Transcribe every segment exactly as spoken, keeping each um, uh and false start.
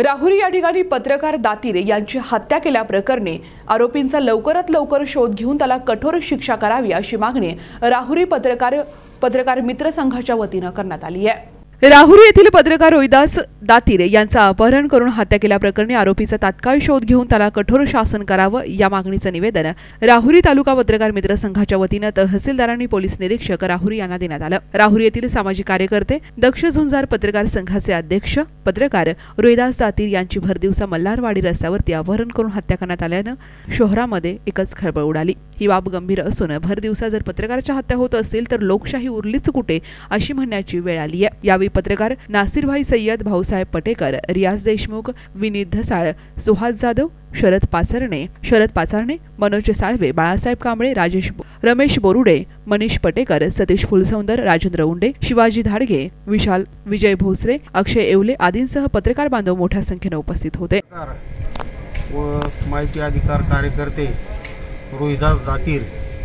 राहुरी या ठिकाणी पत्रकार दातीर यांची हत्या केल्याप्रकरणी आरोपींचा लवकरात लवकर शोध घेऊन त्याला कठोर शिक्षा करावी अशी मागणी राहुरी पत्रकार पत्रकार मित्र संघाच्या वतीने करण्यात आली आहे। राहुरी येथील पत्रकार रोहिदास दातीर यांचा अपहरण करून हत्या केल्याप्रकरणी आरोपीचा तात्काळ शोध घेऊन त्याला कठोर शासन करावं या मागणीचं निवेदन राहुरी तालुका पत्रकार मित्र संघाच्या वतीने तहसीलदार आणि पोलीस निरीक्षक राहुरी यांना देण्यात आलं। राहुरी येथील सामाजिक कार्यकर्ते दक्ष झुंजार पत्रकार संघाचे अध्यक्ष पत्रकार रोहिदास दातीर यांची भरदिवसा मल्हारवाडी रस्त्यावरती अपहरण करून हत्या करण्यात आल्यानं शहरामध्ये एकच खळबळ उडाली। ही बाब गंभीर असून भरदिवसा जर पत्रकाराच्या हत्या होत असेल तर लोकशाही उरलीच कुठे अशी म्हणण्याची वेळ आली आहे। यावेळी पत्रकार नासिरभाई सय्यद, भाऊसाहेब पटेकर, रियाज देशमुख, विनीत धसाळ, सुहास जाधव, शरद पाचरणे शरद पाचारणे मनोज साळवे, बाळासाहेब कांबळे, राजेश रमेश बोरुडे, मनीष पटेकर, सतीश फुलसौंदर, राजेंद्र उंडे, शिवाजी धाडगे, विशाल विजय भोसले, अक्षय येवले आदींसह पत्रकार बांधव मोठ्या संख्येने उपस्थित होते। व माहिती अधिकार कार्यकर्ते रोहिदास दातीर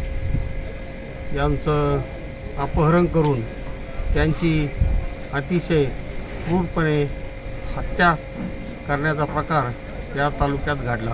यांचं अपहरण करून त्यांची अतिशय क्रूरपणे हत्या करण्याचा प्रकार या तालुक्यात घडला।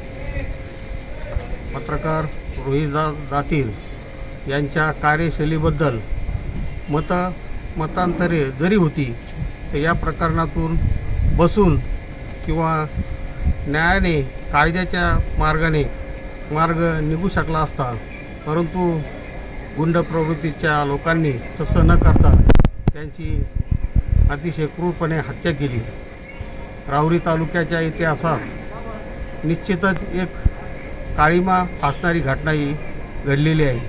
पत्रकार रोहिदास दातीर यांच्या कार्यशैलीबद्दल मत मतांतरे जरी होती तर या प्रकरणातून बसून किंवा न्यायाने कायद्याच्या मार्गाने मार्ग निघू शकला असता, परंतु गुंड प्रवृत्तीच्या लोकांनी तसं न करता त्यांची अतिशय क्रूरपणे हत्या केली। राहुरी तालुक्याच्या इतिहासात निश्चितच एक काळिमा फासणारी घटना ही घडलेली आहे।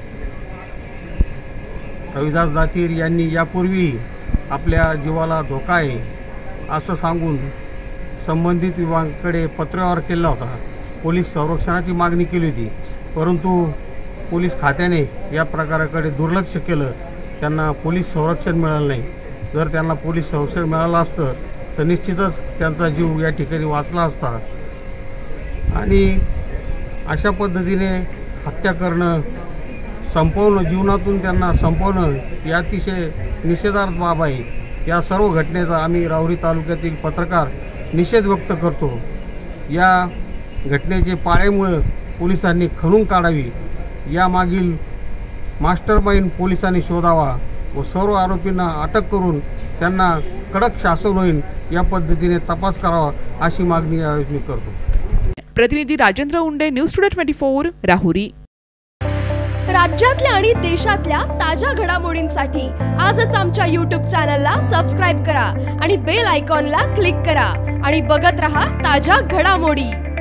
रोहिदास दातीर यांनी यापूर्वी आपल्या जीवाला धोका आहे असं सांगून संबंधित विभागाकडे पत्रव्यवहार केला होता, पोलीस संरक्षणाची मागणी केली होती, परंतु पोलीस खात्याने या प्रकाराकडे दुर्लक्ष केलं। त्यांना पोलीस संरक्षण मिळालं नाही। जर त्यांना पोलीस संरक्षण मिळालं असतं तर निश्चितच त्यांचा जीव या ठिकाणी वाचला असता। आणि अशा पद्धतीने हत्या करणं, संपवणं, जीवनातून त्यांना संपवणं ही अतिशय निषेधार्ह बाब आहे। या सर्व घटनेचा आम्ही राहुरी तालुक्यातील पत्रकार निषेध व्यक्त करतो। या घटनेचे पाळेमुळे पोलिसांनी खणून काढावी, यामागील मास्टरमाइंड पोलिसांनी शोधावा व सर्व आरोपींना अटक करून त्यांना कडक शासन होईल या पद्धतीने तपास करावा अशी मागणी मी करतो। प्रतिनिधी राजेंद्र उंडे, न्यूज टुडे चोवीस राहुरी। राज्यातल्या आणि देशातल्या ताज्या घडामोडींसाठी आजच आमच्या यूट्यूब चॅनलला सबस्क्राईब करा आणि बेल आयकॉनला क्लिक करा आणि बघत रहा ताज्या घडामोडी।